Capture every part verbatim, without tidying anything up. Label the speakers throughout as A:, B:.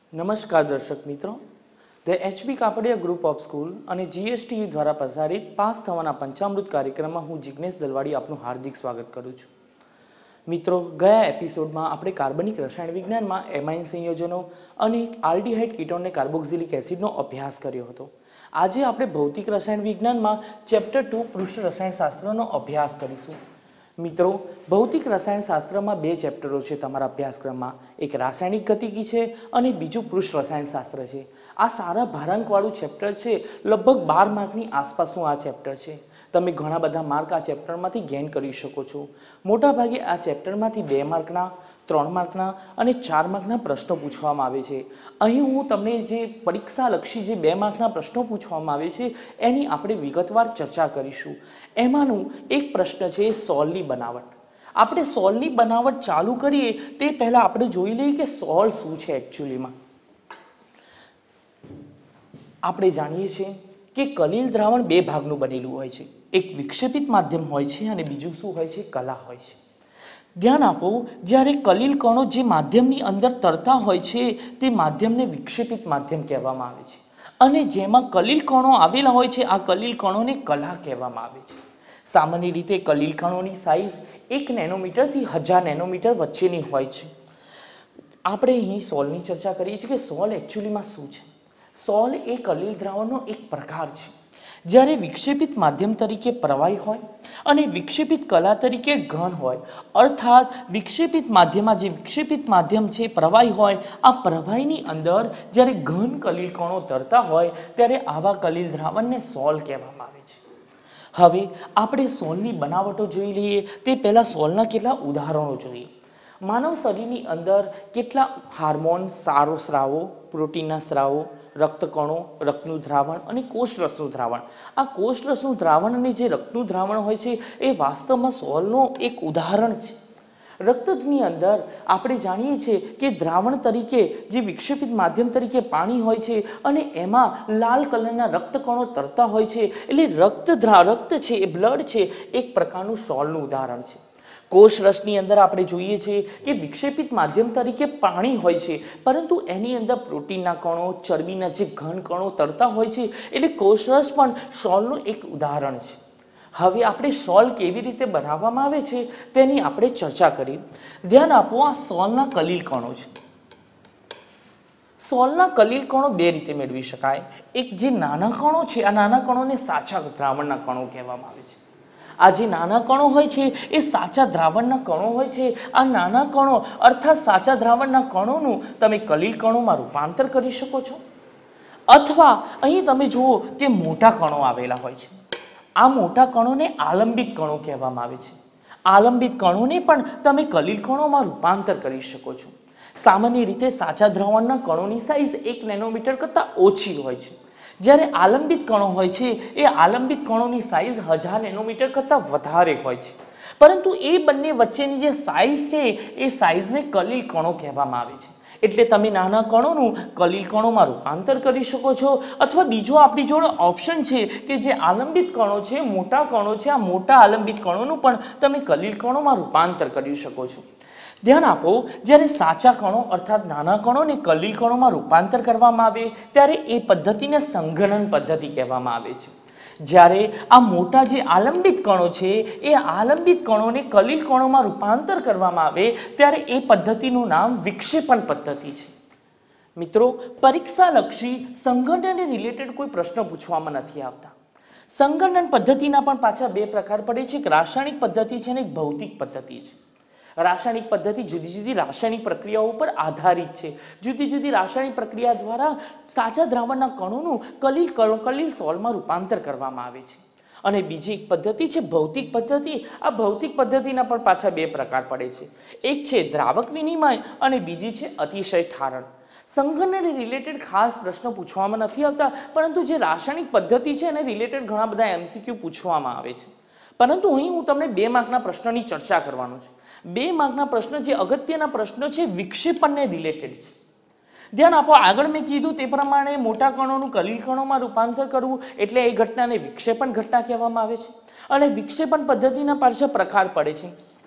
A: નમસ્કાર દર્શક મિત્રો, the HB Kapadia group of school અને જીએસટીવી દ્વારા પ્રસારિત પાસ થવાના પંચામૃત કાર્યક્રમમાં હું જિગ્નેશ દલવાડી આપનું હાર્દિક સ્વાગત કરું છું. મિત્રો, ગયા એપિસોડમાં આપણે કાર્બનિક રસાયણ વિજ્ઞાનમાં એમાઇન સંયોજનો અને આલ્ડીહાઇડ કીટોનને કાર્બોક્સિલિક એસિડનો અભ્યાસ કર્યો હતો. આજે આપણે ભૌતિક રસાયણ વિજ્ઞાનમાં ચેપ્ટર ટુ પૃષ્ઠ રસાયણશાસ્ત્રનો અભ્યાસ કરીશું. મિત્રો, ભૌતિક રસાયણશાસ્ત્રમાં બે ચેપ્ટરો છે તમારા અભ્યાસક્રમમાં. એક રાસાયણિક ગતિકી છે અને બીજું પૃષ્ઠ રસાયણશાસ્ત્ર છે. આ સારા ભારાંકવાળું ચેપ્ટર છે. લગભગ બાર માર્કની આસપાસનું આ ચેપ્ટર છે. તમે ઘણા બધા માર્ક આ ચેપ્ટરમાંથી ગેઇન કરી શકો છો. મોટાભાગે આ ચેપ્ટરમાંથી બે માર્કના, ત્રણ માર્કના અને ચાર માર્કના પ્રશ્નો પૂછવામાં આવે છે. અહીં હું તમને જે પરીક્ષાલક્ષી જે બે માર્કના પ્રશ્નો પૂછવામાં આવે છે એની આપણે વિગતવાર ચર્ચા કરીશું. એમાંનું એક પ્રશ્ન છે સોલની બનાવટ. આપણે સોલની બનાવટ ચાલુ કરીએ તે પહેલાં આપણે જોઈ લઈએ કે સોલ શું છે એકચ્યુઅલીમાં. આપણે જાણીએ છીએ કે કલીલ દ્રાવણ બે ભાગનું બનેલું હોય છે. એક વિક્ષેપિત માધ્યમ હોય છે અને બીજું શું હોય છે? કલા હોય છે. ધ્યાન આપો, જ્યારે કલીલ કણો જે માધ્યમની અંદર તરતા હોય છે તે માધ્યમને વિક્ષેપિત માધ્યમ કહેવામાં આવે છે અને જેમાં કલીલ કણો આવેલા હોય છે આ કલીલ કણોને કલા કહેવામાં આવે છે. સામાન્ય રીતે કલીલ કણોની સાઇઝ એક નેનોમીટરથી હજાર નેનોમીટર વચ્ચેની હોય છે. આપણે અહીં સોલની ચર્ચા કરીએ છીએ કે સોલ એકચ્યુઅલીમાં શું છે. સોલ એ કલીલ દ્રાવણનો એક પ્રકાર છે. જ્યારે વિક્ષેપિત માધ્યમ તરીકે પ્રવાહી હોય અને વિક્ષેપિત કલા તરીકે ઘન હોય, અર્થાત વિક્ષેપિત માધ્યમમાં જે વિક્ષેપિત માધ્યમ છે પ્રવાહી હોય, આ પ્રવાહીની અંદર જ્યારે ઘન કલીલ કણો તરતા હોય ત્યારે આવા કલીલ દ્રાવણને સોલ કહેવામાં આવે છે. હવે આપણે સોલની બનાવટો જોઈ લઈએ તે પહેલાં સોલના કેટલા ઉદાહરણો જોઈએ. માનવ શરીરની અંદર કેટલા હાર્મોન, સારો સ્રાવો, પ્રોટીનના સ્રાવો, રક્તકણો, રક્તનું દ્રાવણ અને કોષરસનું દ્રાવણ. આ કોષરસનું દ્રાવણ અને જે રક્તનું દ્રાવણ હોય છે એ વાસ્તવમાં સોલનો એક ઉદાહરણ છે. રક્તની અંદર આપણે જાણીએ છીએ કે દ્રાવણ તરીકે જે વિક્ષેપિત માધ્યમ તરીકે પાણી હોય છે અને એમાં લાલ કલરના રક્તકણો તરતા હોય છે, એટલે રક્ત દ્રા રક્ત છે એ બ્લડ છે એક પ્રકારનું સોલનું ઉદાહરણ છે. કોષરસની અંદર આપણે જોઈએ છીએ કે વિક્ષેપિત માધ્યમ તરીકે પાણી હોય છે, પરંતુ એની અંદર પ્રોટીનના કણો, ચરબીના જે ઘન કણો તરતા હોય છે, એટલે કોષરસ પણ સોલનું એક ઉદાહરણ છે. હવે આપણે સોલ કેવી રીતે બનાવવામાં આવે છે તેની આપણે ચર્ચા કરીએ. ધ્યાન આપો, આ સોલના કલીલ કણો છે. સોલના કલીલ કણો બે રીતે મેળવી શકાય. એક જે નાના કણો છે, આ નાના કણોને સાચા દ્રાવણના કણો કહેવામાં આવે છે. આ જે નાના કણો હોય છે એ સાચા દ્રાવણના કણો હોય છે. આ નાના કણો અર્થાત સાચા દ્રાવણના કણોનું તમે કલીલ કણોમાં રૂપાંતર કરી શકો છો. અથવા અહીં તમે જુઓ કે મોટા કણો આવેલા હોય છે. આ મોટા કણોને આલંબિત કણો કહેવામાં આવે છે. આલંબિત કણોને પણ તમે કલીલ કણોમાં રૂપાંતર કરી શકો છો. સામાન્ય રીતે સાચા દ્રાવણના કણોની સાઇઝ એક નેનોમીટર કરતાં ઓછી હોય છે, જ્યારે આલંબિત કણો હોય છે એ આલંબિત કણોની સાઇઝ હજાર નેનોમીટર કરતાં વધારે હોય છે. પરંતુ એ બંને વચ્ચેની જે સાઇઝ છે એ સાઇઝને કલીલ કણો કહેવામાં આવે છે. એટલે તમે નાના કણોનું કલીલ કણોમાં રૂપાંતર કરી શકો છો. અથવા બીજો આપણી જોડે ઓપ્શન છે કે જે આલંબિત કણો છે, મોટા કણો છે, આ મોટા આલંબિત કણોનું પણ તમે કલીલ કણોમાં રૂપાંતર કરી શકો છો. ધ્યાન આપો, જ્યારે સાચા કણો અર્થાત નાના કણોને કલીલ કણોમાં રૂપાંતર કરવામાં આવે ત્યારે એ પદ્ધતિને સંઘનન પદ્ધતિ કહેવામાં આવે છે. જ્યારે આ મોટા જે આલંબિત કણો છે એ આલંબિત કણોને કલીલ કણોમાં રૂપાંતર કરવામાં આવે ત્યારે એ પદ્ધતિનું નામ વિક્ષેપણ પદ્ધતિ છે. મિત્રો, પરીક્ષાલક્ષી સંઘનનને રિલેટેડ કોઈ પ્રશ્ન પૂછવામાં નથી આવતા. સંઘનન પદ્ધતિના પણ પાછા બે પ્રકાર પડે છે. એક રાસાયણિક પદ્ધતિ છે અને એક ભૌતિક પદ્ધતિ છે. રાસાયણિક પદ્ધતિ જુદી જુદી રાસાયણિક પ્રક્રિયાઓ પર આધારિત છે. જુદી જુદી રાસાયણિક પ્રક્રિયા દ્વારા સાચા દ્રાવણના કણોનું કલીલ કલીલ સોલમાં રૂપાંતર કરવામાં આવે છે. અને બીજી એક પદ્ધતિ છે ભૌતિક પદ્ધતિ. આ ભૌતિક પદ્ધતિના પણ પાછા બે પ્રકાર પડે છે. એક છે દ્રાવક વિનિમય અને બીજી છે અતિશય ઠારણ. સંઘનનને રિલેટેડ ખાસ પ્રશ્નો પૂછવામાં નથી આવતા, પરંતુ જે રાસાયણિક પદ્ધતિ છે એને રિલેટેડ ઘણા બધા એમસીક્યુ પૂછવામાં આવે છે. પરંતુ અહીં હું તમને બે માર્કના પ્રશ્નોની ચર્ચા કરવાનો છું. બે માર્કના પ્રશ્ન જે અગત્યના પ્રશ્નો છે વિક્ષેપણને રિલેટેડ છે. ધ્યાન આપો, આગળ મેં કીધું તે પ્રમાણે મોટા કણોનું કલીલ કણોમાં રૂપાંતર કરવું એટલે એ ઘટનાને વિક્ષેપણ ઘટના કહેવામાં આવે છે. અને વિક્ષેપણ પદ્ધતિના પાછળ પ્રકાર પડે છે.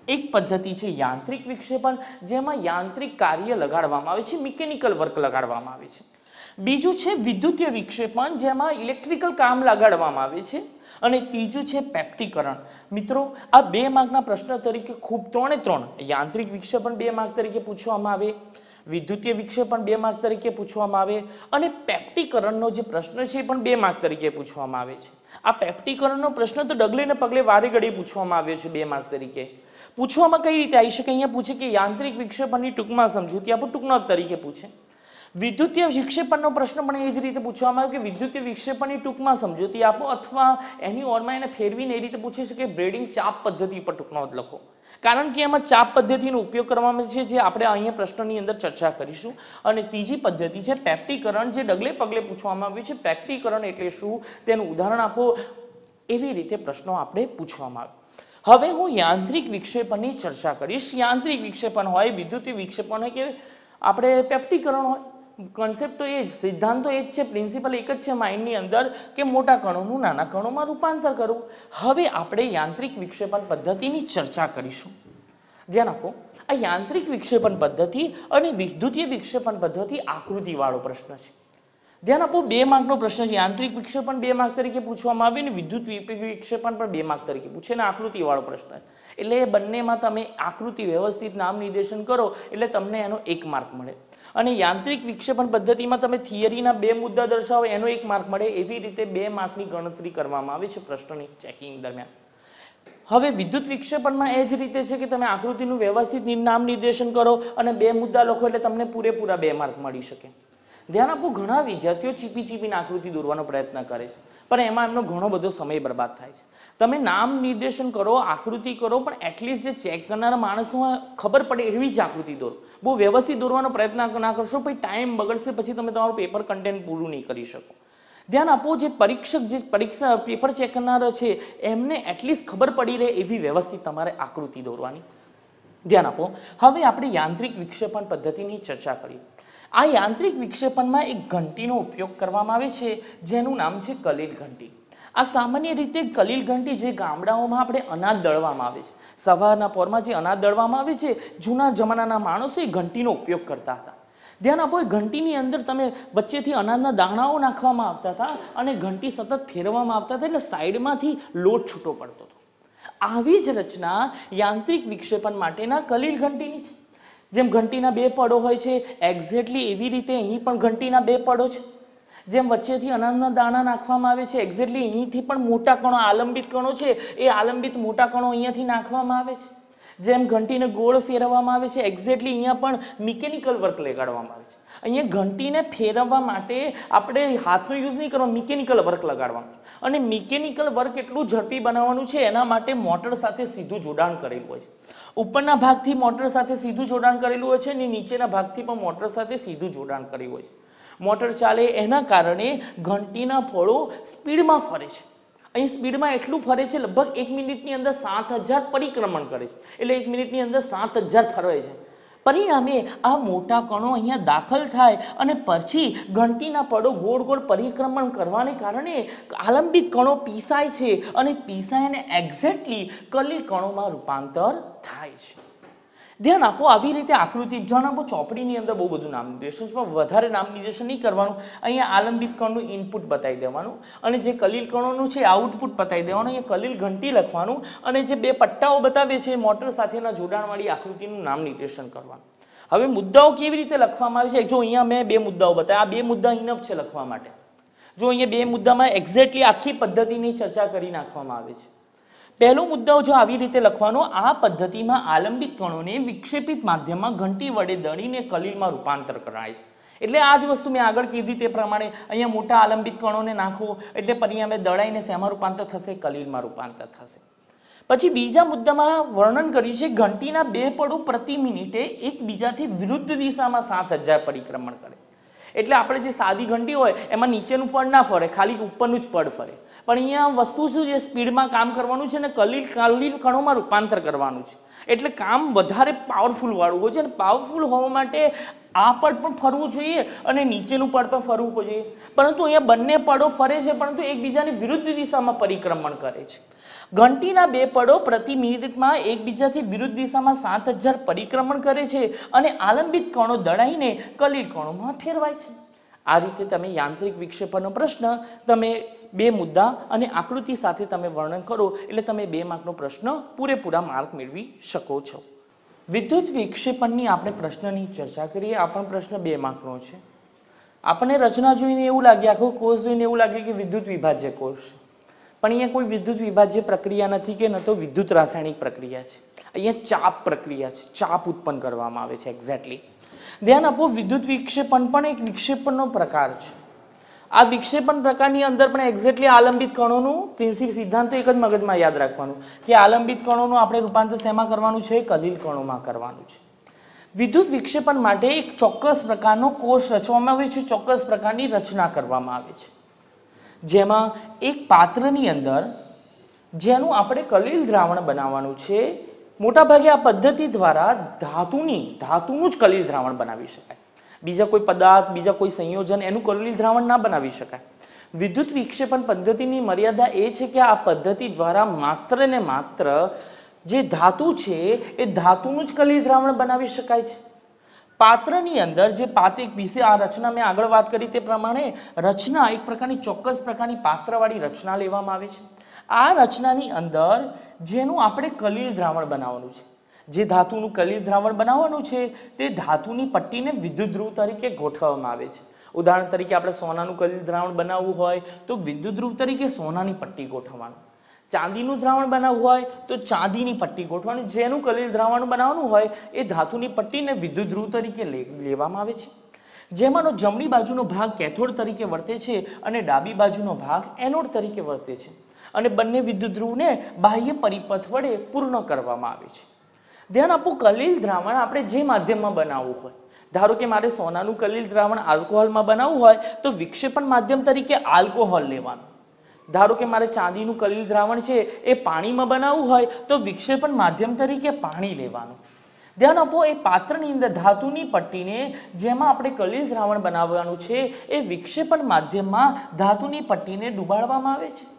A: એક પદ્ધતિ છે યાંત્રિક વિક્ષેપણ, જેમાં યાંત્રિક કાર્ય લગાડવામાં આવે છે, મિકેનિકલ વર્ક લગાડવામાં આવે છે. બીજું છે વિદ્યુતીય વિક્ષેપણ, જેમાં ઇલેક્ટ્રિકલ કામ લગાડવામાં આવે છે. અને ત્રીજું છે પેપ્ટીકરણ. મિત્રો, આ બે માર્કના પ્રશ્ન તરીકે ખૂબ ત્રણે ત્રણ યાંત્રિક વિક્ષેપણ બે માર્ક તરીકે પૂછવામાં આવે, વિદ્યુતીય વિક્ષેપણ બે માર્ક તરીકે પૂછવામાં આવે, અને પેપ્ટીકરણનો જે પ્રશ્ન છે એ પણ બે માર્ક તરીકે પૂછવામાં આવે છે. આ પેપ્ટીકરણનો પ્રશ્ન તો ડગલે ને પગલે વારે ઘડી પૂછવામાં આવ્યો છે બે માર્ક તરીકે. પૂછવામાં કઈ રીતે આવી શકે? અહીંયા પૂછે કે યાંત્રિક વિક્ષેપણની ટૂંકમાં સમજૂતી આપો, ટૂંકનોટ તરીકે પૂછે. વિદ્યુતીય વિક્ષેપણનો પ્રશ્ન પણ એ જ રીતે પૂછવામાં આવ્યો કે વિદ્યુતીય વિક્ષેપણની ટૂંકમાં સમજૂતી આપો, અથવા એની ઓરમાં એને ફેરવીને એ રીતે પૂછી શકે બ્રેડિંગ ચાપ પદ્ધતિ પર ટૂંકનોટ લખો. કારણ કે એમાં ચાપ પદ્ધતિનો ઉપયોગ કરવામાં છે, જે આપણે અહીંયા પ્રશ્નની અંદર ચર્ચા કરીશું. અને ત્રીજી પદ્ધતિ છે પેપ્ટીકરણ, જે ડગલે પગલે પૂછવામાં આવ્યું છે. પેપ્ટીકરણ એટલે શું, તેનું ઉદાહરણ આપો, એવી રીતે પ્રશ્નો આપણે પૂછવામાં આવે. હવે હું યાંત્રિક વિક્ષેપણની ચર્ચા કરીશ. યાંત્રિક વિક્ષેપણ હોય, વિદ્યુતીય વિક્ષેપણ હોય કે આપણે પેપ્ટીકરણ હોય, કોન્સેપ્ટ તો એ જ, સિદ્ધાંત તો એ જ છે, પ્રિન્સિપલ એક જ છે માઇન્ડની અંદર કે મોટા કણોનું નાના કણોમાં રૂપાંતર કરવું. હવે આપણે યાંત્રિક વિક્ષેપણ પદ્ધતિની ચર્ચા કરીશું. ધ્યાન આપો, આ યાંત્રિક વિક્ષેપણ પદ્ધતિ અને વિદ્યુતીય વિક્ષેપણ પદ્ધતિ આકૃતિવાળો પ્રશ્ન છે. ધ્યાન આપો, બે માર્કનો પ્રશ્ન છે. યાંત્રિક વિક્ષેપણ બે માર્ક તરીકે પૂછવામાં આવે અને વિદ્યુત વિક્ષેપણ પણ બે માર્ક તરીકે પૂછે, અને આકૃતિવાળો પ્રશ્ન. એટલે બંનેમાં તમે આકૃતિ વ્યવસ્થિત નામ નિર્દેશન કરો એટલે તમને એનો એક માર્ક મળે. અને યાંત્રિક વિક્ષેપણ પદ્ધતિમાં તમે થિયરીના બે મુદ્દા દર્શાવો, એનો એક માર્ક મળે. એવી રીતે બે માર્કની ગણતરી કરવામાં આવે છે પ્રશ્નની ચેકિંગ દરમિયાન. હવે વિદ્યુત વિક્ષેપણમાં એ જ રીતે છે કે તમે આકૃતિનું વ્યવસ્થિત નામ નિર્દેશન કરો અને બે મુદ્દા લખો એટલે તમને પૂરેપૂરા બે માર્ક મળી શકે. ધ્યાન આપો, ઘણા વિદ્યાર્થીઓ ચીપી ચીપીને આકૃતિ દોરવાનો પ્રયત્ન કરે છે, પણ એમાં એમનો ઘણો બધો સમય બરબાદ થાય છે. તમે નામ નિર્દેશન કરો, આકૃતિ કરો, પણ એટલીસ્ટ જે ચેક કરનારા માણસો ખબર પડે એવી જ આકૃતિ દોરો. બહુ વ્યવસ્થિત દોરવાનો પ્રયત્ન ના કરશો, પછી ટાઈમ બગડશે, પછી તમે તમારું પેપર કન્ટેન્ટ પૂરું નહીં કરી શકો. ધ્યાન આપો, જે પરીક્ષક જે પરીક્ષા પેપર ચેક કરનારા છે એમને એટલીસ્ટ ખબર પડી રહે એવી વ્યવસ્થિત તમારે આકૃતિ દોરવાની. ધ્યાન આપો, હવે આપણે યાંત્રિક વિક્ષેપણ પદ્ધતિની ચર્ચા કરીએ. આ યાંત્રિક વિક્ષેપણમાં એક ઘંટીનો ઉપયોગ કરવામાં આવે છે, જેનું નામ છે કલીલ ઘંટી. આ સામાન્ય રીતે કલીલ ઘંટી જે ગામડાઓમાં આપણે અનાજ દળવામાં આવે છે, સવારના પોરમાં જે અનાજ દળવામાં આવે છે, જૂના જમાનાના માણસો એ ઘંટીનો ઉપયોગ કરતા હતા. ધ્યાન આપો, એ ઘંટીની અંદર તમે વચ્ચેથી અનાજના દાણાઓ નાખવામાં આવતા હતા અને ઘંટી સતત ફેરવવામાં આવતા હતા, એટલે સાઈડમાંથી લોટ છૂટો પડતો હતો. આવી જ રચના યાંત્રિક વિક્ષેપણ માટેના કલીલ ઘંટીની છે. જેમ ઘંટીના બે પડો હોય છે, એક્ઝેક્ટલી એવી રીતે અહીં પણ ઘંટીના બે પડો છે. જેમ વચ્ચેથી અનાજના દાણા નાખવામાં આવે છે, એક્ઝેક્ટલી અહીંથી પણ મોટા કણો, આલંબિત કણો છે, એ આલંબિત મોટા કણો અહીંયાથી નાખવામાં આવે છે. જેમ ઘંટીને ગોળ ફેરવવામાં આવે છે, એક્ઝેક્ટલી અહીંયા પણ મિકેનિકલ વર્ક લગાડવામાં આવે છે. અહીંયા ઘંટીને ફેરવવા માટે આપણે હાથનો યુઝ નહીં કરવાનો, મિકેનિકલ વર્ક લગાડવાનું. અને મિકેનિકલ વર્ક એટલું ઝડપી બનાવવાનું છે, એના માટે મોટર સાથે સીધું જોડાણ કરેલું હોય છે. ઉપરના ભાગથી મોટર સાથે સીધું જોડાણ કરેલું હોય છે અને નીચેના ભાગથી પણ મોટર સાથે સીધું જોડાણ કરેલું હોય છે. મોટર ચાલે એના કારણે ઘંટીના ફળો સ્પીડમાં ફરે છે. અહીં સ્પીડમાં એટલું ફરે છે, લગભગ એક મિનિટની અંદર સાત હજાર પરિક્રમણ કરે છે. એટલે એક મિનિટની અંદર સાત હજાર ફરવે છે. પરિણામે આ મોટા કણો અહીંયા દાખલ થાય અને પછી ઘંટીના પડો ગોળ ગોળ પરિક્રમણ કરવાને કારણે આલંબિત કણો પીસાય છે અને પીસાઈને એક્ઝેક્ટલી કલીલ કણોમાં રૂપાંતર થાય છે. ધ્યાન આપો, આવી રીતે આકૃતિ ધ્યાન આપો, ચોપડીની અંદર બહુ બધું નામ નિર્દેશન છે, પણ વધારે નામ નિર્દેશન નહીં કરવાનું. અહીંયા આલંબિત કણનું ઇનપુટ બતાવી દેવાનું અને જે કલીલ કણોનું છે આઉટપુટ બતાવી દેવાનું. અહીંયા કલીલ ઘંટી લખવાનું અને જે બે પટ્ટાઓ બતાવે છે મોટર સાથેના જોડાણવાળી આકૃતિનું નામ નિર્દેશન કરવાનું. હવે મુદ્દાઓ કેવી રીતે લખવામાં આવે છે? જો અહીંયા મેં બે મુદ્દાઓ બતાવ્યા, આ બે મુદ્દા ઇનફ છે લખવા માટે. જો અહીંયા બે મુદ્દામાં એક્ઝેક્ટલી આખી પદ્ધતિની ચર્ચા કરી નાખવામાં આવે છે. પહેલો મુદ્દાઓ જો આવી રીતે લખવાનો, આ પદ્ધતિમાં આલંબિત કણોને વિક્ષેપિત માધ્યમમાં ઘંટી વડે દળીને કલીલમાં રૂપાંતર કરાય છે. એટલે આ જ વસ્તુ મેં આગળ કીધી તે પ્રમાણે અહીંયા મોટા આલંબિત કણોને નાખો એટલે પરિણામે દળાઈને શેમાં રૂપાંતર થશે? કલીલમાં રૂપાંતર થશે. પછી બીજા મુદ્દામાં વર્ણન કર્યું છે ઘંટીના બે પડો પ્રતિ મિનિટે એકબીજાથી વિરુદ્ધ દિશામાં સાત હજાર પરિક્રમણ કરે. એટલે આપણે જે સાદી ઘંટી હોય એમાં નીચેનું પડ ના ફરે, ખાલી ઉપરનું જ પડ ફરે. પણ અહીંયા વસ્તુ શું છે? સ્પીડમાં કામ કરવાનું છે અને કલીલ કલીલ કણોમાં રૂપાંતર કરવાનું છે. એટલે કામ વધારે પાવરફુલ વાળું હોય છે અને પાવરફુલ હોવા માટે આ પડ પણ ફરવું જોઈએ અને નીચેનું પડ પણ ફરવું જોઈએ. પરંતુ અહીંયા બંને પડો ફરે છે પરંતુ એકબીજાની વિરુદ્ધ દિશામાં પરિક્રમણ કરે છે. ઘંટીના બે પડો પ્રતિ મિનિટમાં એકબીજાથી વિરુદ્ધ દિશામાં સાત હજાર પરિક્રમણ કરે છે અને આલંબિત કણો દળાઈને કલીલ કણોમાં ફેરવાય છે. આ રીતે તમે યાંત્રિક વિક્ષેપણનો પ્રશ્ન તમે બે મુદ્દા અને આકૃતિ સાથે તમે વર્ણન કરો એટલે તમે બે માર્કનો પ્રશ્ન પૂરેપૂરા માર્ક મેળવી શકો છો. વિદ્યુત વિક્ષેપણની આપણે પ્રશ્નની ચર્ચા કરીએ. આ પણ પ્રશ્ન બે માર્કનો છે. આપણને રચના જોઈને એવું લાગે, આખો કોર્સ જોઈને એવું લાગે કે વિદ્યુત વિભાજ્ય કોર્સ, પણ અહીંયા કોઈ વિદ્યુત વિભાજ્ય પ્રક્રિયા નથી કે ન તો વિદ્યુત રાસાયણિક પ્રક્રિયા છે. અહીંયા ચાપ પ્રક્રિયા છે, ચાપ ઉત્પન્ન કરવામાં આવે છે. એક્ઝેક્ટલી ધ્યાન આપો, વિદ્યુત વિક્ષેપણ પણ એક વિક્ષેપણનો પ્રકાર છે. આ વિક્ષેપણ પ્રકારની અંદર પણ એક્ઝેક્ટલી આલંબિત કણોનું પ્રિન્સિપ સિદ્ધાંત એક જ મગજમાં યાદ રાખવાનું કે આલંબિત કણોનું આપણે રૂપાંતર શેમાં કરવાનું છે? કલીલ કણોમાં કરવાનું છે. વિદ્યુત વિક્ષેપણ માટે એક ચોક્કસ પ્રકારનો કોષ રચવામાં આવે છે, ચોક્કસ પ્રકારની રચના કરવામાં આવે છે, જેમાં એક પાત્રની અંદર જેનું આપણે કલીલ દ્રાવણ બનાવવાનું છે. મોટાભાગે આ પદ્ધતિ દ્વારા ધાતુની ધાતુનું જ કલીલ દ્રાવણ બનાવી શકાય. બીજા કોઈ પદાર્થ, બીજા કોઈ સંયોજન એનું કલીલ દ્રાવણ ના બનાવી શકાય. વિદ્યુત વિક્ષેપણ પદ્ધતિની મર્યાદા એ છે કે આ પદ્ધતિ દ્વારા માત્ર ને માત્ર જે ધાતુ છે એ ધાતુનું જ કલીલ દ્રાવણ બનાવી શકાય છે. પાત્રની અંદર જે પાત્ર વિશે આ રચના મેં આગળ વાત કરી તે પ્રમાણે રચના એક પ્રકારની ચોક્કસ પ્રકારની પાત્રવાળી રચના લેવામાં આવે છે. આ રચનાની અંદર જેનું આપણે કલીલ દ્રાવણ બનાવવાનું છે, જે ધાતુનું કલીલ દ્રાવણ બનાવવાનું છે તે ધાતુની પટ્ટીને વિદ્યુત ધ્રુવ તરીકે ગોઠવવામાં આવે છે. ઉદાહરણ તરીકે આપણે સોનાનું કલીલ દ્રાવણ બનાવવું હોય તો વિદ્યુત ધ્રુવ તરીકે સોનાની પટ્ટી ગોઠવવાનું. ચાંદીનું દ્રાવણ બનાવવું હોય તો ચાંદીની પટ્ટી ગોઠવવાની. જેનું કલીલ દ્રાવણ બનાવવાનું હોય એ ધાતુની પટ્ટીને વિદ્યુત ધ્રુવ તરીકે લેવામાં આવે છે, જેમાંનો જમણી બાજુનો ભાગ કેથોડ તરીકે વર્તે છે અને ડાબી બાજુનો ભાગ એનોડ તરીકે વર્તે છે, અને બંને વિદ્યુત ધ્રુવને બાહ્ય પરિપથ વડે પૂર્ણ કરવામાં આવે છે. ધ્યાન આપો, કલીલ દ્રાવણ આપણે જે માધ્યમમાં બનાવવું હોય, ધારો કે મારે સોનાનું કલીલ દ્રાવણ આલ્કોહોલમાં બનાવવું હોય તો વિક્ષેપણ માધ્યમ તરીકે આલ્કોહોલ લેવાનું. ધારો કે મારે ચાંદીનું કલીલ દ્રાવણ છે એ પાણીમાં બનાવવું હોય તો વિક્ષેપણ માધ્યમ તરીકે પાણી લેવાનું. ધ્યાન આપો, એ પાત્રની અંદર ધાતુની પટ્ટીને જેમાં આપણે કલીલ દ્રાવણ બનાવવાનું છે એ વિક્ષેપણ માધ્યમમાં ધાતુની પટ્ટીને ડુબાડવામાં આવે છે.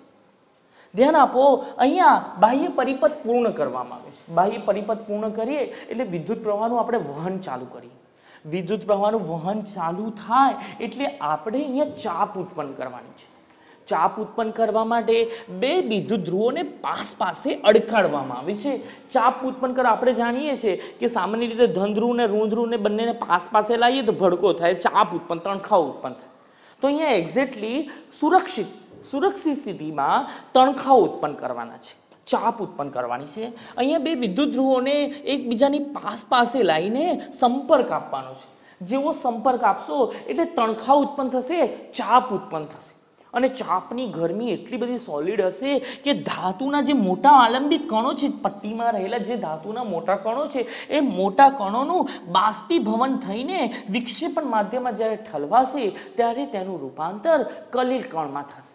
A: ધ્યાન આપો, અહીંયા બાહ્ય પરિપથ પૂર્ણ કરવામાં આવે છે. બાહ્ય પરિપથ પૂર્ણ કરીએ એટલે વિદ્યુત પ્રવાહનું આપણે વહન ચાલુ કરીએ. વિદ્યુત પ્રવાહનું વહન ચાલુ થાય એટલે આપણે અહીંયા ચાપ ઉત્પન્ન કરવાની છે. ચાપ ઉત્પન્ન કરવા માટે બે વિદ્યુત ધ્રુવોને પાસ પાસે અડકાડવામાં આવે છે. ચાપ ઉત્પન્ન કરવા આપણે જાણીએ છીએ કે સામાન્ય રીતે ધન ધ્રુવ ને ઋણ ધ્રુવ ને બંનેને પાસ પાસે લાવીએ તો ભડકો થાય, ચાપ ઉત્પન્ન, તણખાઓ ઉત્પન્ન થાય. તો અહીંયા એક્ઝેક્ટલી સુરક્ષિત સુરક્ષિત સ્થિતિમાં તણખાઓ ઉત્પન્ન કરવાના છે, ચાપ ઉત્પન્ન કરવાની છે. અહીંયા બે વિદ્યુત ધ્રુવોને એકબીજાની પાસ પાસે લાવીને સંપર્ક આપવાનો છે. જેવો સંપર્ક આપશો એટલે તણખાઓ ઉત્પન્ન થશે, ચાપ ઉત્પન્ન થશે. અને ચાપની ગરમી એટલી બધી સોલિડ હશે કે ધાતુના જે મોટા આલંબિત કણો છે, પટ્ટીમાં રહેલા જે ધાતુના મોટા કણો છે એ મોટા કણોનું બાષ્પીભવન થઈને વિક્ષેપણ માધ્યમમાં જ્યારે ઠલવાશે ત્યારે તેનું રૂપાંતર કલીલ કણમાં થશે.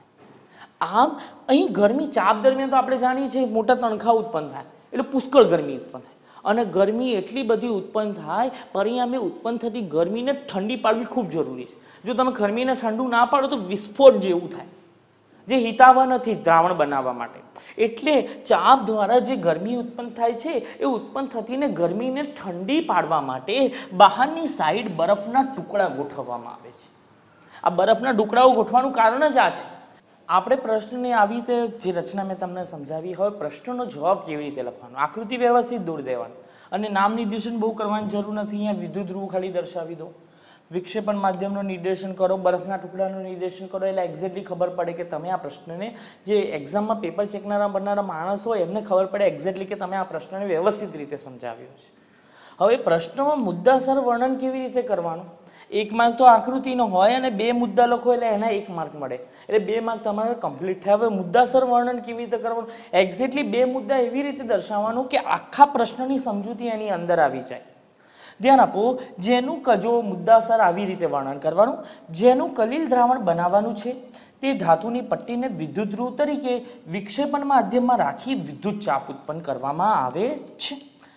A: આમ અહીં ગરમી ચાપ દરમિયાન તો આપણે જાણીએ છીએ મોટા તણખા ઉત્પન્ન થાય એટલે પુષ્કળ ગરમી ઉત્પન્ન થાય, અને ગરમી એટલી બધી ઉત્પન્ન થાય, પરિણામે ઉત્પન્ન થતી ગરમીને ઠંડી પાડવી ખૂબ જરૂરી છે. જો તમે ગરમીને ઠંડુ ના પાડો તો વિસ્ફોટ જેવું થાય, જે હિતાવહ નથી દ્રાવણ બનાવવા માટે. એટલે ચાપ દ્વારા જે ગરમી ઉત્પન્ન થાય છે એ ઉત્પન્ન થતીને ગરમીને ઠંડી પાડવા માટે બહારની સાઈડ બરફના ટુકડા ગોઠવવામાં આવે છે. આ બરફના ટુકડાઓ ગોઠવાનું કારણ જ આ છે. આપણે પ્રશ્નને આવી રીતે જે રચના મેં તમને સમજાવી, હવે પ્રશ્નનો જવાબ કેવી રીતે લખવાનો, આકૃતિ વ્યવસ્થિત દોરી દેવાની, અને નામ નિર્દેશન બહુ કરવાની જરૂર નથી. અહીંયા વિદ્યુત ધ્રુવ ખાલી દર્શાવી દો, વિક્ષેપણ માધ્યમનું નિર્દેશન કરો, બરફના ટુકડાનું નિર્દેશન કરો, એટલે એક્ઝેક્ટલી ખબર પડે કે તમે આ પ્રશ્નને, જે એક્ઝામમાં પેપર ચેકનારા બનનારા માણસ હોય એમને ખબર પડે એક્ઝેક્ટલી કે તમે આ પ્રશ્નને વ્યવસ્થિત રીતે સમજાવ્યો છે. હવે પ્રશ્નમાં મુદ્દાસર વર્ણન કેવી રીતે કરવાનું, એક માર્ક તો આકૃતિનો હોય અને બે મુદ્દા લખો એટલે એના એક માર્ક મળે, એટલે બે માર્ક તમારે કમ્પ્લીટ થાય. હવે મુદ્દાસર વર્ણન કેવી રીતે કરવાનું, એક્ઝેક્ટલી બે મુદ્દા એવી રીતે દર્શાવવાનું કે આખા પ્રશ્નની સમજૂતી એની અંદર આવી જાય. ધ્યાન આપો, જેનું જો મુદ્દાસર આવી રીતે વર્ણન કરવાનું, જેનું કલીલ દ્રાવણ બનાવવાનું છે તે ધાતુની પટ્ટીને વિદ્યુત ધ્રુવ તરીકે વિક્ષેપણ માધ્યમમાં રાખી વિદ્યુત ચાપ ઉત્પન્ન કરવામાં આવે છે.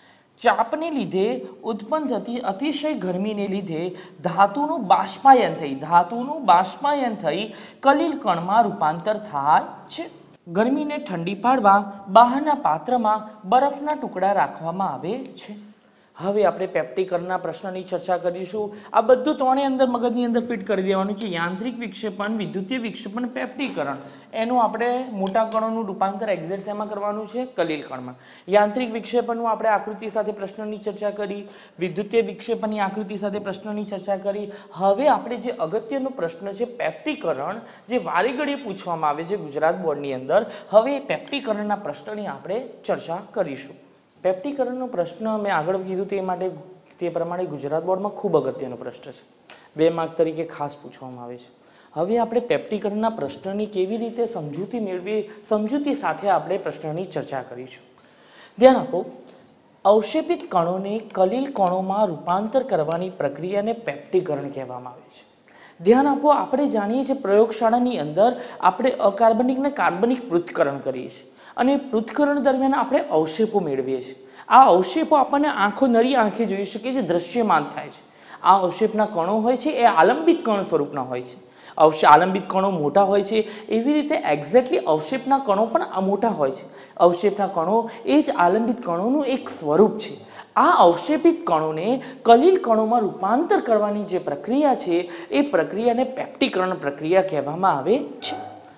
A: ચાપને લીધે ઉત્પન્ન થતી અતિશય ગરમીને લીધે ધાતુનું બાષ્પાયન થઈ ધાતુનું બાષ્પાયન થઈ કલીલ કણમાં રૂપાંતર થાય છે. ગરમીને ઠંડી પાડવા બહારના પાત્રમાં બરફના ટુકડા રાખવામાં આવે છે. હવે આપણે પેપ્ટીકરણના પ્રશ્નની ચર્ચા કરીશું. આ બધું ત્રણેય અંદર મગજની અંદર ફિટ કરી દેવાનું કે યાંત્રિક વિક્ષેપણ, વિદ્યુતીય વિક્ષેપણ, પેપ્ટીકરણ. એનું આપણે મોટા કણોનું રૂપાંતર એક્ઝેક્ટ શેમાં કરવાનું છે? કલીલ કણમાં. યાંત્રિક વિક્ષેપણનું આપણે આકૃતિ સાથે પ્રશ્નની ચર્ચા કરી, વિદ્યુતીય વિક્ષેપણની આકૃતિ સાથે પ્રશ્નની ચર્ચા કરી. હવે આપણે જે અગત્યનો પ્રશ્ન છે પેપ્ટીકરણ, જે વારે ઘડીએ પૂછવામાં આવે છે ગુજરાત બોર્ડની અંદર, હવે પેપ્ટીકરણના પ્રશ્નની આપણે ચર્ચા કરીશું. પેપ્ટીકરણનો પ્રશ્ન મેં આગળ કીધું તે માટે તે પ્રમાણે ગુજરાત બોર્ડમાં ખૂબ અગત્યનો પ્રશ્ન છે. બે માર્ક તરીકે ખાસ પૂછવામાં આવે છે. હવે આપણે પેપ્ટીકરણના પ્રશ્નની કેવી રીતે સમજૂતી મેળવી, સમજૂતી સાથે આપણે પ્રશ્નની ચર્ચા કરીશું. ધ્યાન આપો, અવક્ષેપિત કણોને કલીલ કણોમાં રૂપાંતર કરવાની પ્રક્રિયાને પેપ્ટીકરણ કહેવામાં આવે છે. ધ્યાન આપો, આપણે જાણીએ છીએ પ્રયોગશાળાની અંદર આપણે અકાર્બનિકને કાર્બનિક પૃથ્થકરણ કરીએ છીએ અને પૃથ્થકરણ દરમિયાન આપણે અવક્ષેપો મેળવીએ છીએ. આ અવક્ષેપો આપણને આંખો નરી આંખે જોઈ શકીએ છીએ, દ્રશ્યમાન થાય છે. આ અવક્ષેપના કણો હોય છે એ આલંબિત કણ સ્વરૂપના હોય છે. અવક્ષે આલંબિત કણો મોટા હોય છે, એવી રીતે એક્ઝેક્ટલી અવક્ષેપના કણો પણ મોટા હોય છે. અવક્ષેપના કણો એ જ આલંબિત કણોનું એક સ્વરૂપ છે. આ અવક્ષેપિત કણોને કલીલ કણોમાં રૂપાંતર કરવાની જે પ્રક્રિયા છે એ પ્રક્રિયાને પેપ્ટીકરણ પ્રક્રિયા કહેવામાં આવે છે.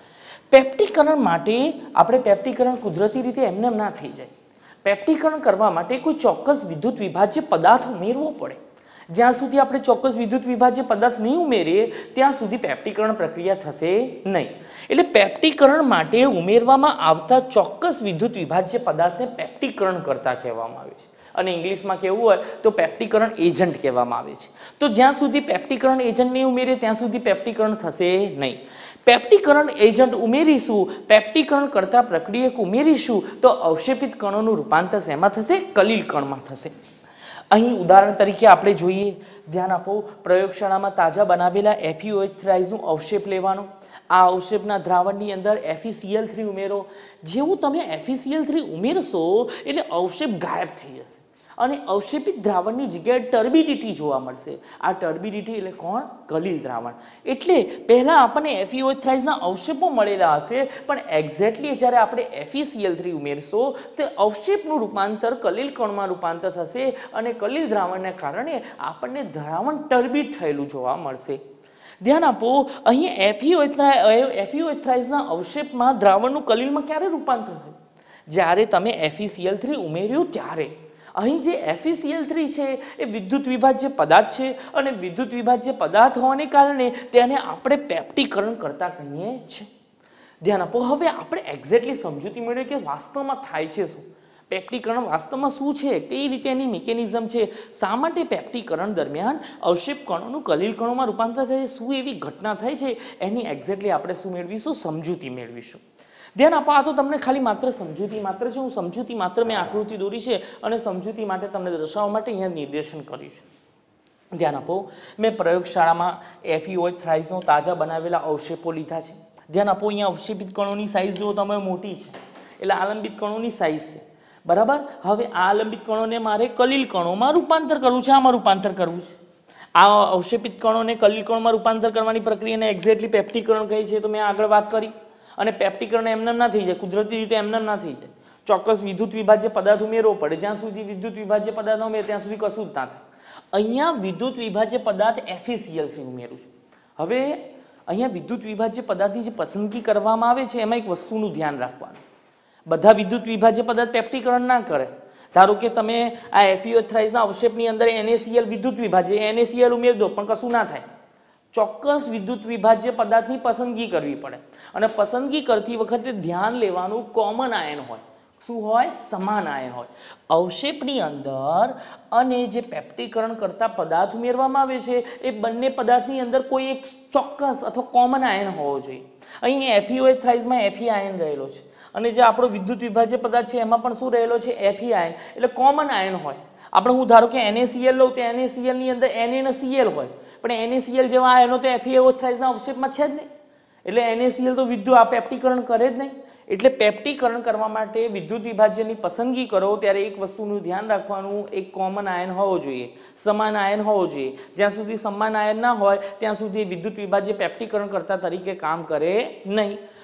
A: પેપ્ટીકરણ માટે આપણે પેપ્ટીકરણ કુદરતી રીતે એમને એમ ના થઈ જાય. પેપ્ટીકરણ કરવા માટે કોઈ ચોક્કસ વિદ્યુત વિભાજ્ય પદાર્થ ઉમેરવો પડે. જ્યાં સુધી આપણે ચોક્કસ વિદ્યુત વિભાજ્ય પદાર્થ નહીં ઉમેરીએ ત્યાં સુધી પેપ્ટીકરણ પ્રક્રિયા થશે નહીં. એટલે પેપ્ટીકરણ માટે ઉમેરવામાં આવતા ચોક્કસ વિદ્યુત વિભાજ્ય પદાર્થને પેપ્ટીકરણ કરતા કહેવામાં આવે છે. અને ઇંગ્લિશમાં કહેવું હોય તો પેપ્ટીકરણ એજન્ટ કહેવામાં આવે છે. તો જ્યાં સુધી પેપ્ટીકરણ એજન્ટ નહીં ઉમેરીએ ત્યાં સુધી પેપ્ટીકરણ થશે નહીં. પેપ્ટીકરણ એજન્ટ ઉમેરીશું, પેપ્ટીકરણ કરતા પ્રક્રિયક ઉમેરીશું તો અવક્ષેપિત કણોનું રૂપાંતર શેમાં થશે? કલીલ કણમાં થશે. અહીં ઉદાહરણ તરીકે આપણે જોઈએ, ધ્યાન આપો, પ્રયોગશાળામાં તાજા બનાવેલા એફઈઓએચ થ્રાઇઝનું અવક્ષેપ લેવાનો. આ અવક્ષેપના દ્રાવણની અંદર એફઈસીએલ થ્રી ઉમેરો. જેવું તમે એફઈસીએલ થ્રી ઉમેરશો એટલે અવક્ષેપ ગાયબ થઈ જશે અને અવક્ષેપિત દ્રાવણની જગ્યાએ ટર્બિડિટી જોવા મળશે. આ ટર્બિડિટી એટલે કોણ? કલીલ દ્રાવણ. એટલે પહેલાં આપણને એફઈઓએચ થ્રાઇઝના અવક્ષેપો મળેલા હશે, પણ એક્ઝેક્ટલી જ્યારે આપણે એફઈસીએલ થ્રી ઉમેરશો તો અવક્ષેપનું રૂપાંતર કલીલ કણમાં રૂપાંતર થશે અને કલીલ દ્રાવણને કારણે આપણને દ્રાવણ ટર્બિડ થયેલું જોવા મળશે. ધ્યાન આપો, અહીં એફઈઓએચ એફઈઓએચ થ્રાઇઝના અવક્ષેપમાં દ્રાવણનું કલીલમાં ક્યારે રૂપાંતર થયું? જ્યારે તમે એફઈસીએલ થ્રી ઉમેર્યું ત્યારે. અહીં જે એફઈસીએલ થ્રી છે એ વિદ્યુત વિભાજ્ય પદાર્થ છે અને વિદ્યુત વિભાજ્ય પદાર્થ હોવાને કારણે તેને આપણે પેપ્ટીકરણ કરતા કહીએ છીએ. ધ્યાન આપો, હવે આપણે એક્ઝેક્ટલી સમજૂતી મેળવીએ કે વાસ્તવમાં થાય છે શું? પેપ્ટીકરણ વાસ્તવમાં શું છે? કઈ રીતે એની મિકેનિઝમ છે? શા માટે પેપ્ટીકરણ દરમિયાન અવક્ષેપ કણોનું કલીલ કણોમાં રૂપાંતર થાય છે? શું એવી ઘટના થાય છે? એની એક્ઝેક્ટલી આપણે શું મેળવીશું? સમજૂતી મેળવીશું. ધ્યાન આપો, આ તો તમને ખાલી માત્ર સમજૂતી માત્ર છે. હું સમજૂતી માત્ર મેં આકૃતિ દોરી છે અને સમજૂતી માટે તમને દર્શાવવા માટે અહીંયા નિર્દેશન કરીશું. ધ્યાન આપો, મેં પ્રયોગશાળામાં એફઈઓએચ થ્રાઇઝનો તાજા બનાવેલા અવક્ષેપો લીધા છે. ધ્યાન આપો, અહીંયા અવક્ષેપિત કણોની સાઇઝ જો તમે મોટી છે એટલે આલંબિત કણોની સાઇઝ છે, બરાબર. હવે આ આલંબિત કણોને મારે કલીલ કણોમાં રૂપાંતર કરવું છે, આમાં રૂપાંતર કરવું છે. આ અવક્ષેપિત કણોને કલીલ કણોમાં રૂપાંતર કરવાની પ્રક્રિયાને એક્ઝેક્ટલી પેપ્ટીકરણ કહે છે. તો મેં આગળ વાત કરી. અને પેપ્ટીકરણ એમને ના થઈ જાય, કુદરતી રીતે એમને ના થઈ જાય. ચોક્કસ વિદ્યુત વિભાજ્ય પદાર્થ ઉમેરવો પડે. જ્યાં સુધી વિદ્યુત વિભાજ્ય પદાર્થ ન ઉમેરે ત્યાં સુધી કશું જ ના થાય. અહીંયા વિદ્યુત વિભાજ્ય પદાર્થ એફઈસીએલ થ્રી ઉમેરું છું. હવે અહીંયા વિદ્યુત વિભાજ્ય પદાર્થની જે પસંદગી કરવામાં આવે છે એમાં એક વસ્તુનું ધ્યાન રાખવાનું. બધા વિદ્યુત વિભાજ્ય પદાર્થ પેપ્ટીકરણ ના કરે. ધારો કે તમે આ એફઈઓએચ થ્રાઇઝના અવક્ષેપની અંદર એનએસીએલ વિદ્યુત વિભાજ્ય એનએસીએલ ઉમેરી દો પણ કશું ના થાય. ચોક્કસ વિદ્યુત વિભાજ્ય પદાર્થની પસંદગી કરવી પડે અને પસંદગી કરતી વખતે ધ્યાન લેવાનું કોમન આયન હોય. શું હોય? સમાન આયન હોય અવક્ષેપની અંદર. અને જે પેપ્ટીકરણ કરતા પદાર્થ ઉમેરવામાં આવે છે એ બંને પદાર્થની અંદર કોઈ એક ચોક્કસ અથવા કોમન આયન હોવો જોઈએ. અહીં એફઈઓએચ થ્રાઇઝમાં એફઈ આયન રહેલો છે અને જે આપણો વિદ્યુત વિભાજ્ય પદાર્થ છે એમાં પણ શું રહેલો છે? FE ion. એટલે કોમન આયન હોય. આપણે હું ધારો કે એનએસીએલ લઉં તો એનએસીએલ ની અંદર એનએસીએલ હોય, પણ એનએસીએલ જેવા આયનો તો એફઈઓએચ થ્રાઇઝના અવક્ષેપમાં છે જ નહીં. એટલે એનએસીએલ તો વિદ્યુત આ પેપ્ટીકરણ કરે જ નહીં. એટલે પેપ્ટીકરણ કરવા માટે વિદ્યુત વિભાજ્યની પસંદગી કરો ત્યારે એક વસ્તુનું ધ્યાન રાખવાનું, એક કોમન આયન હોવો જોઈએ, સમાન આયન હોવો જોઈએ. જ્યાં સુધી સમાન આયન ના હોય ત્યાં સુધી વિદ્યુત વિભાજ્ય પેપ્ટીકરણ કરતા તરીકે કામ કરે નહીં.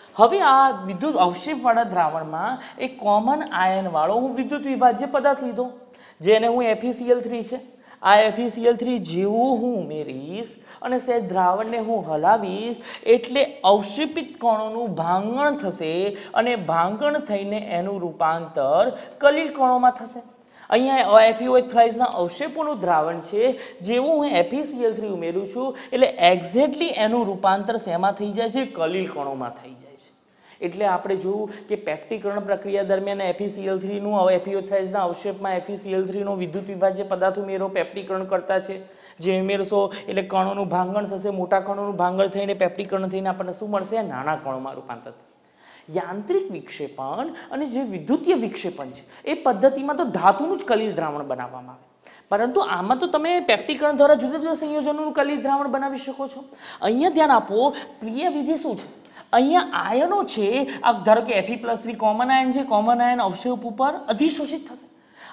A: હવે આ વિદ્યુત અવક્ષેપવાળા દ્રાવણમાં એક કોમન આયનવાળો હું વિદ્યુત વિભાજ્ય પદાર્થ લીધો, જેને હું એફીસીએલ થ્રી છે. આ એફીસીએલ થ્રી જેવું હું ઉમેરીશ અને સહેજ દ્રાવણને હું હલાવીશ એટલે અવક્ષેપિત કણોનું ભાંગણ થશે અને ભાંગણ થઈને એનું રૂપાંતર કલીલ કણોમાં થશે. અહીંયા એફીઓએચ થ્રાઇસના અવક્ષેપોનું દ્રાવણ છે, જેવું હું એફીસીએલ થ્રી ઉમેરું છું એટલે એક્ઝેક્ટલી એનું રૂપાંતર શેમાં થઈ જાય છે? કલીલ કણોમાં થઈ જાય છે. એટલે આપણે જોયું કે પેપ્ટીકરણ પ્રક્રિયા દરમિયાન એફીસીએલ થ્રીનું એફીઓએચ થ્રાઇસના અવક્ષેપમાં એફીસીએલ થ્રીનો વિદ્યુત વિભાજ્ય પદાર્થ ઉમેરો પેપ્ટીકરણ કરતા છે. જે ઉમેરશો એટલે કણોનું ભાંગણ થશે, મોટા કણોનું ભાંગણ થઈને પેપ્ટીકરણ થઈને આપણને શું મળશે? નાના કણોમાં રૂપાંતર થશે. યાંત્રિક વિક્ષેપણ અને જે વિદ્યુતીય વિક્ષેપણ છે એ પદ્ધતિમાં તો ધાતુનું જ કલીલ દ્રાવણ બનાવવામાં આવે, પરંતુ આમાં તો તમે પેપ્ટીકરણ દ્વારા જુદા જુદા સંયોજનોનું કલીલ દ્રાવણ બનાવી શકો છો. અહીંયા ધ્યાન આપો, ક્રિયાવિધિ શું છે? અહીંયા આયનો છે, આ ધારો કે FE plus three common ion છે, કોમન આયન અવક્ષેપ ઉપર અધિશોષિત થશે.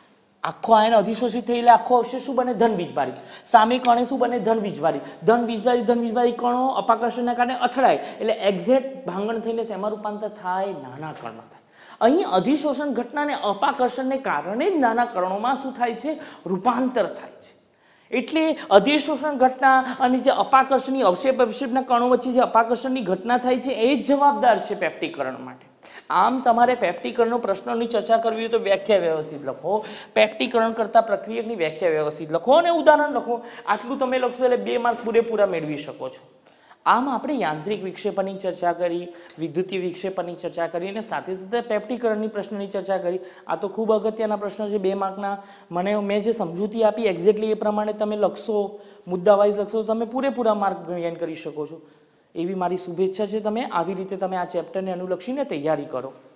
A: આખો આયન અધિશોષિત થઈ એટલે આખો અવક્ષેપ શું બને? ધન વીજભારી. સામે કણે શું બને? ધન વીજભારી. ધન વીજભારી ધન વીજભારી કણો અપાકર્ષણના કારણે અથડાય એટલે એક્ઝેક્ટ ભાંગણ થઈને શેમાં રૂપાંતર થાય? નાના કણમાં થાય. અહીં અધિશોષણ ઘટના અને અપાકર્ષણને કારણે જ નાના કણોમાં શું થાય છે? રૂપાંતર થાય છે. એટલે અધિશોષણ ઘટના અને જે અપાકર્ષણની અવક્ષેપ અવક્ષેપના કણો વચ્ચે જે અપાકર્ષણની ઘટના થાય છે એ જ જવાબદાર છે પેપ્ટીકરણ માટે. આમ તમારે પેપ્ટીકરણનો પ્રશ્નની ચર્ચા કરવી હોય તો વ્યાખ્યા વ્યવસ્થિત લખો, પેપ્ટીકરણ કરતા પ્રક્રિયકની વ્યાખ્યા વ્યવસ્થિત લખો અને ઉદાહરણ લખો. આટલું તમે લખશો એટલે બે માર્ક પૂરેપૂરા મેળવી શકો છો. આમ આપણે યાંત્રિક વિક્ષેપણની ચર્ચા કરી, વિદ્યુતીય વિક્ષેપણની ચર્ચા કરી અને સાથે સાથે પેપ્ટીકરણની પ્રશ્નની ચર્ચા કરી. આ તો ખૂબ અગત્યના પ્રશ્નો છે, બે માર્કના. મને મેં જે સમજૂતી આપી એક્ઝેક્ટલી એ પ્રમાણે તમે લખશો, મુદ્દા વાઇઝ લખશો, તમે પૂરેપૂરા માર્ક ગેઇન કરી શકો છો. એવી મારી શુભેચ્છા છે. તમે આવી રીતે તમે આ ચેપ્ટરને અનુલક્ષીને તૈયારી કરો.